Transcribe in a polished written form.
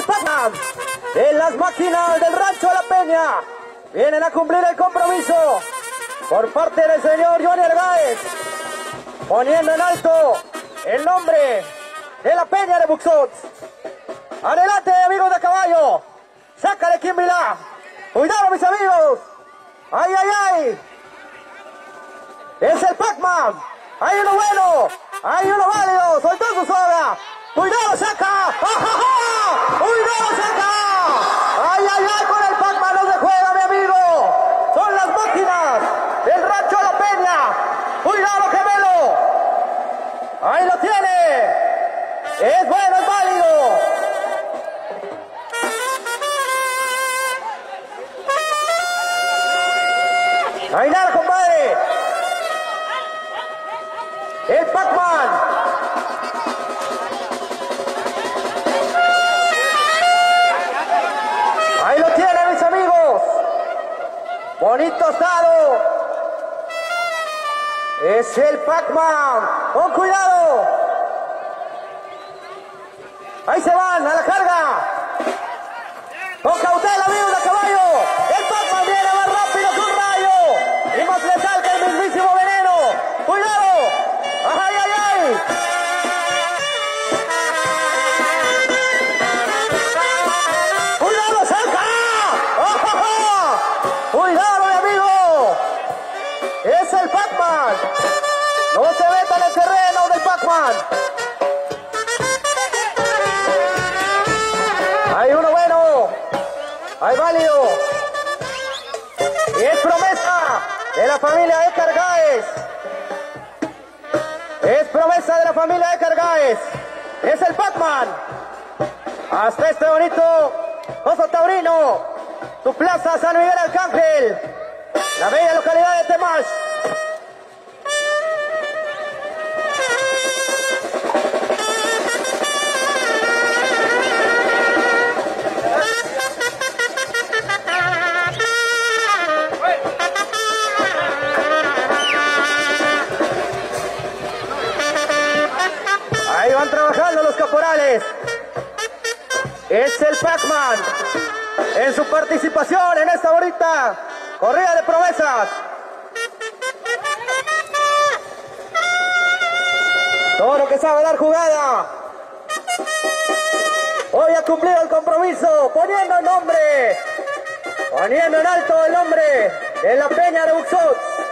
Pac-Man en las máquinas del Rancho de la Peña. Vienen a cumplir el compromiso por parte del señor Johnny Argaez, poniendo en alto el nombre de la Peña de Buxot. Adelante, amigos de caballo. Sácale Kimbilá. Cuidado, mis amigos. ¡Ay, ay, ay! Es el Pac-Man. Hay uno bueno. Hay uno válido. Soltó su soga. ¡Cuidado, saca! ¡Ajaja! ¡Cuidado, saca! ¡Ay, ay, ay! Con el Pac-Man no se juega, mi amigo. Son las máquinas del Rancho de la Peña. ¡Cuidado, gemelo! ¡Ahí lo tiene! ¡Es bueno, es válido! ¡Ahí nada, compadre! ¡El Pac-Man! Ahí lo tienen, mis amigos. Bonito asado. Es el Pac-Man. Con cuidado. Ahí se van a la carga. Con cautela, amigos de caballo. El Pac-Man viene más rápido que un rayo. Y más letal que el mismísimo veneno. Cuidado. ¡Ay, ay, ay! ¡Cuidado, cerca! ¡Oh! ¡Cuidado, mi amigo! ¡Es el Pac-Man! ¡No se meta en el terreno del Pac-Man! ¡Hay uno bueno! ¡Hay válido! ¡Y es promesa de la familia Edgar Gáez! ¡Es promesa de la familia Edgar Gáez! ¡Es el Pac-Man! Hasta este bonito oso taurino, tu plaza San Miguel Arcángel, la bella localidad de Temax. Ahí van trabajando los caporales. Es el Pac-Man en su participación en esta bonita corrida de promesas. Todo lo que sabe dar jugada. Hoy ha cumplido el compromiso, poniendo el nombre, poniendo en alto el nombre de la Peña de Buxot.